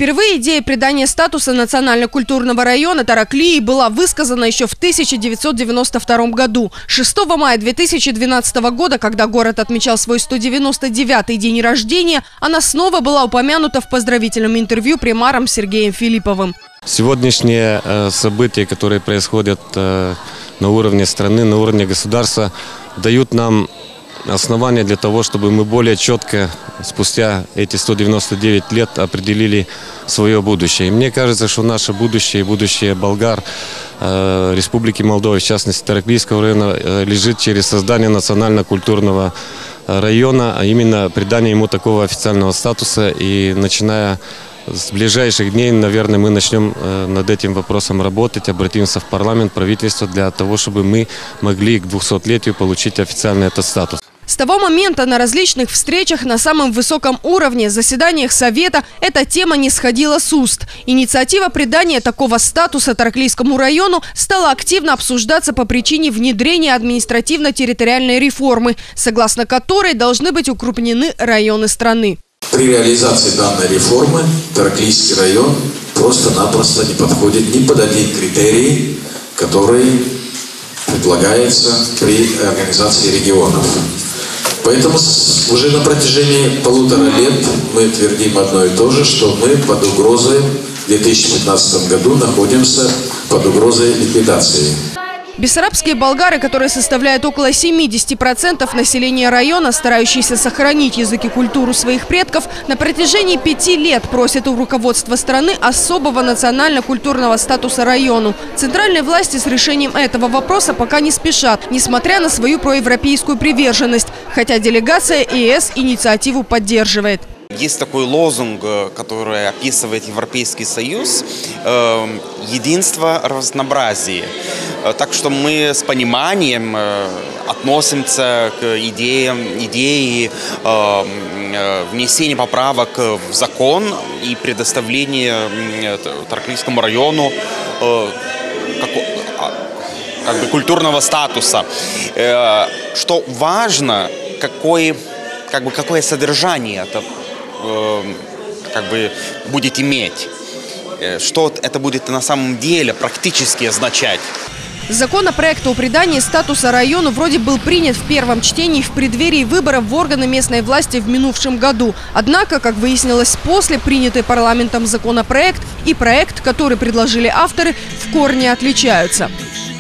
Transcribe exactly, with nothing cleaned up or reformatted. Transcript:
Впервые идея придания статуса национально-культурного района Тараклии была высказана еще в тысяча девятьсот девяносто втором году. шестого мая две тысячи двенадцатого года, когда город отмечал свой сто девяносто девятый день рождения, она снова была упомянута в поздравительном интервью примаром Сергеем Филипповым. Сегодняшние э, события, которые происходят э, на уровне страны, на уровне государства, дают нам основания для того, чтобы мы более четко, спустя эти сто девяносто девять лет, определили свое будущее. И мне кажется, что наше будущее, будущее болгар, э, Республики Молдова, в частности Тараклийского района, э, лежит через создание национально-культурного района, а именно придание ему такого официального статуса. И начиная с ближайших дней, наверное, мы начнем э, над этим вопросом работать, обратимся в парламент, правительство, для того, чтобы мы могли к двухсотлетию получить официальный этот статус. С того момента на различных встречах на самом высоком уровне, заседаниях Совета, эта тема не сходила с уст. Инициатива придания такого статуса Тараклийскому району стала активно обсуждаться по причине внедрения административно-территориальной реформы, согласно которой должны быть укрупнены районы страны. При реализации данной реформы Тараклийский район просто-напросто не подходит ни под один критерий, который предлагается при организации регионов. Поэтому уже на протяжении полутора лет мы твердим одно и то же, что мы под угрозой в две тысячи пятнадцатом году находимся под угрозой ликвидации. Бессарабские болгары, которые составляют около семидесяти процентов населения района, старающиеся сохранить язык и культуру своих предков, на протяжении пяти лет просят у руководства страны особого национально-культурного статуса району. Центральные власти с решением этого вопроса пока не спешат, несмотря на свою проевропейскую приверженность, хотя делегация ЕС инициативу поддерживает. Есть такой лозунг, который описывает Европейский Союз – единство в разнообразии. Так что мы с пониманием относимся к идее, идее внесения поправок в закон и предоставления Тараклийскому району как, как бы культурного статуса. Что важно, какой, как бы, какое содержание это как бы будет иметь, что это будет на самом деле практически означать. Законопроект о придании статуса району вроде был принят в первом чтении в преддверии выборов в органы местной власти в минувшем году. Однако, как выяснилось, после принятый парламентом законопроект и проект, который предложили авторы, в корне отличаются.